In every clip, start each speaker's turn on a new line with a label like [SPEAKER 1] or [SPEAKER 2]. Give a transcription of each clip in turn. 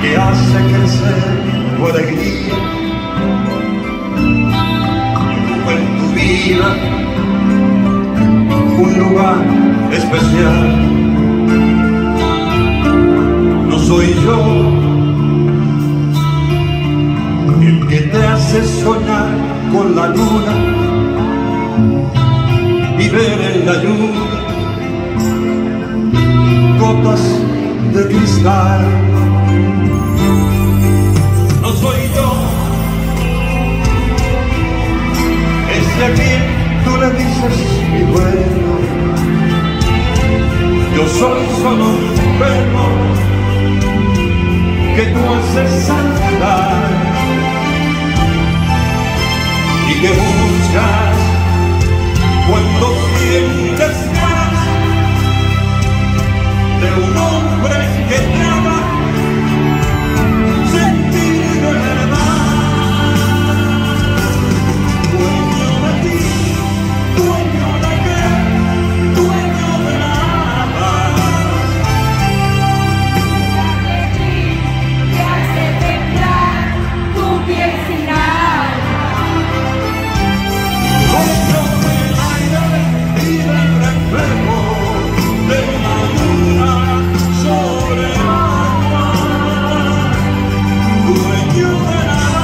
[SPEAKER 1] que hace crecer tu alegría, en tu vida un lugar especial. No soy yo el que te hace soñar con la luna y ver en la lluvia gotas de cristal. No soy yo ese a quien tú le dices mi dueño. Yo soy solo un perro que tú haces saltar y que buscas cuando sientes ganas de un hombre que te ama, sentir de verdad, dueño de ti, dueño de qué, dueño de nada.
[SPEAKER 2] Que hace temblar tu piel sin alma,
[SPEAKER 1] Dueño del aire y del reflejo de la luna sobre el agua, dueño de nada,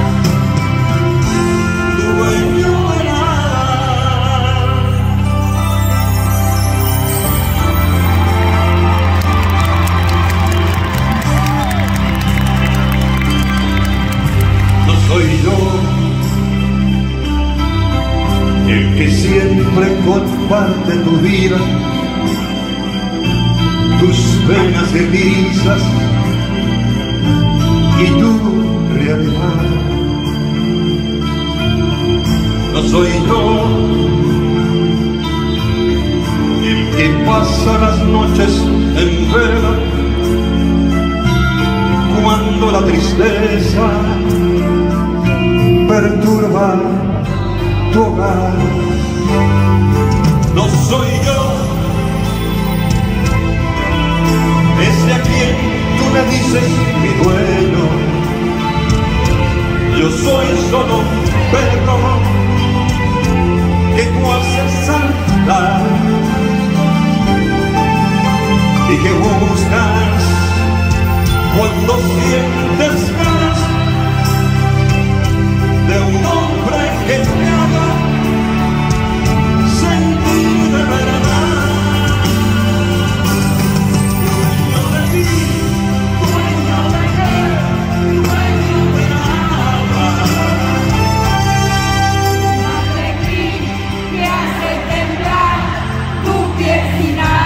[SPEAKER 1] dueño de nada. No soy yo el que siempre comparte tu vida, tus venas de brisas y tu realidad. No soy yo el que pasa las noches en vela cuando la tristeza perturba tu hogar. No soy yo ese a quien tú le dices mi dueño. Yo soy solo un perro que tú haces saltar y que buscas cuando sientes ganas de un hombre que te haga sentir de verdad, dueño de ti, dueño de qué, dueño de nada.
[SPEAKER 2] que hace temblar tu piel sin alma.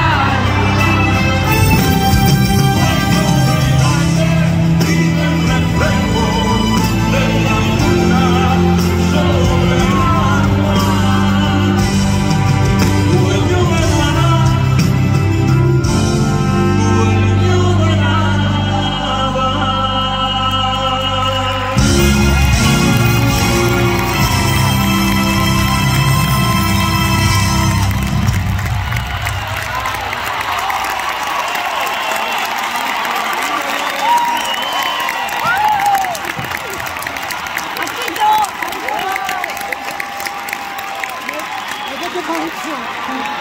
[SPEAKER 3] ¿Qué te parece?